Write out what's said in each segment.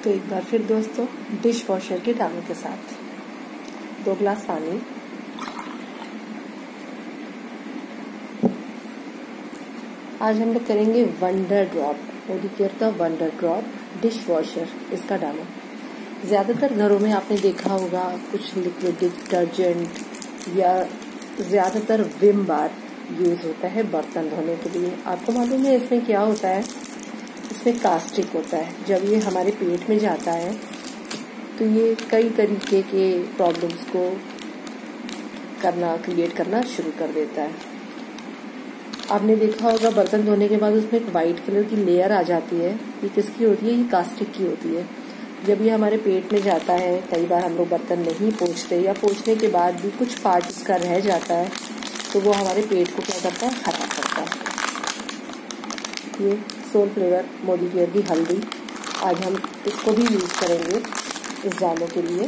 तो एक बार फिर दोस्तों डिश वॉशर के डालों के साथ 2 गिलास पानी, आज हम लोग करेंगे वंडर ड्रॉप, मोदीकेयर का वंडर ड्रॉप डिश वॉशर। इसका डालो। ज़्यादातर घरों में आपने देखा होगा कुछ लिक्विड डिटर्जेंट या ज़्यादातर विम बार यूज़ होता है बर्तन धोने के लिए। आपको मालूम है इसमें क्या होता है? इसमें कास्टिक होता है। जब ये हमारे पेट में जाता है तो ये कई तरीके के प्रॉब्लम्स को क्रिएट करना शुरू कर देता है। आपने देखा होगा बर्तन धोने के बाद उसमें एक वाइट कलर की लेयर आ जाती है। ये किसकी होती है? ये कास्टिक की होती है। जब ये हमारे पेट में जाता है, कई बार हम लोग बर्तन नहीं पोंछते या पोंछने के बाद भी कुछ पार्ट इसका रह जाता है तो वो हमारे पेट को क्या करता है? खराब करता है। ये सोल फ्लेवर मोदीकेयर की हल्दी, आज हम इसको भी यूज़ करेंगे इस डालों के लिए।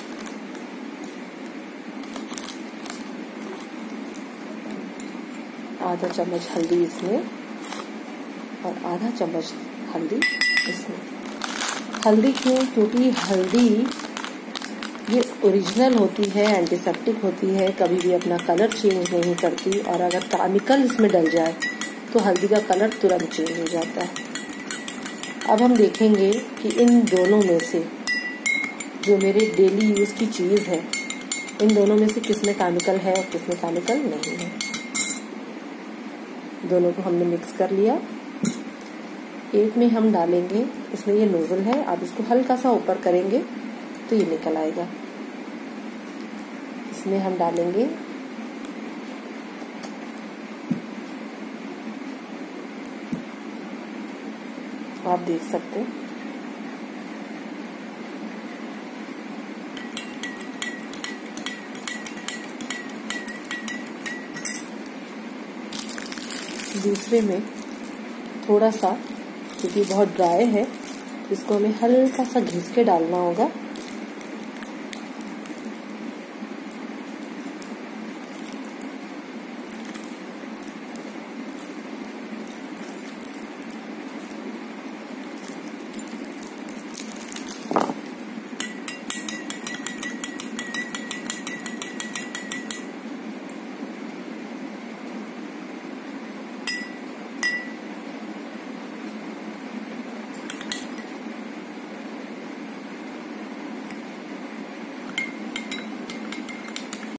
आधा चम्मच हल्दी इसमें और आधा चम्मच हल्दी इसमें। हल्दी क्यों? क्योंकि हल्दी ये ओरिजिनल होती है, एंटीसेप्टिक होती है, कभी भी अपना कलर चेंज नहीं करती। और अगर केमिकल इसमें डल जाए तो हल्दी का कलर तुरंत चेंज हो जाता है। अब हम देखेंगे कि इन दोनों में से जो मेरे डेली यूज़ की चीज़ है, इन दोनों में से किसमें केमिकल है और किसमें केमिकल नहीं है। दोनों को हमने मिक्स कर लिया। एक में हम डालेंगे, इसमें ये नोजल है, आप इसको हल्का सा ऊपर करेंगे तो ये निकल आएगा। इसमें हम डालेंगे आप देख सकते हैं दूसरे में थोड़ा सा, क्योंकि बहुत ड्राई है, इसको हमें हल्का सा घिस के डालना होगा